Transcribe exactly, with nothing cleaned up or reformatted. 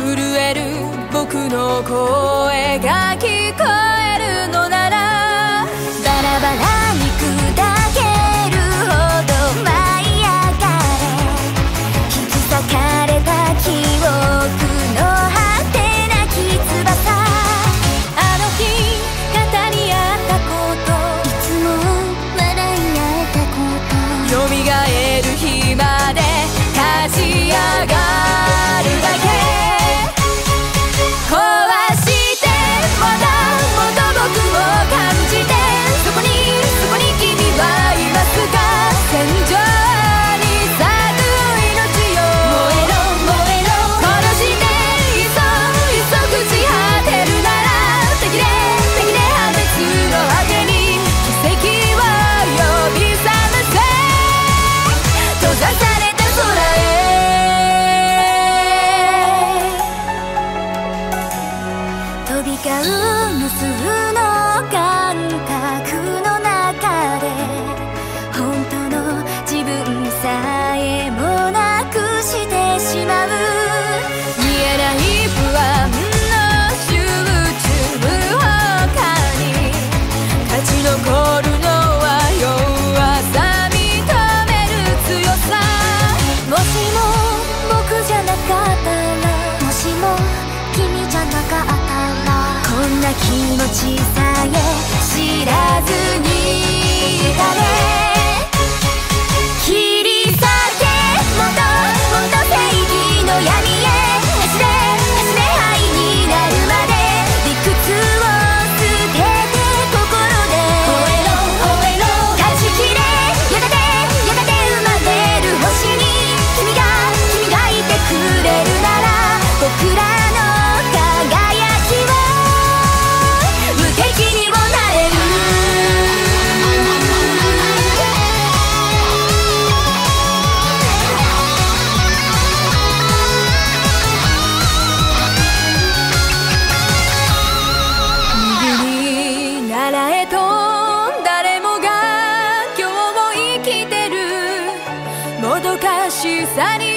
震える僕の声が聞こえるのなら、バラバラに砕けるほど舞い上がれ、引き裂かれた記憶の果てなき翼。あの日語り合ったこと、いつも笑い合えたこと、蘇る日まで立ち上がるだけ。壊してまだもっと僕を感じて、そこにそこに君はいますか。戦場に咲く命よ、燃えろ燃えろ、殺していっそいっそ朽ち果てるなら、敵で敵で破滅の果てに奇跡を呼び覚ませ。閉ざされた空へ飛び交う無数の感覚の中で、本当の自分さえもなくしてしまう。見えない不安の集中他に勝ち残るのは弱さ、認める強さ。もしも僕じゃなかったら、もしも君じゃなかったら、こんな気持ちさえ知らずにいたね。切り裂けもっともっと正義の闇へ、足で足で灰になるまで、理屈を捨てて心で燃えろ燃えろ、断ち切れ。やがてやがて生まれる星に君が君がいてくれるなら、僕らの輝きを無敵にもなれる。右に習えと誰もが今日も生きてる、もどかしさに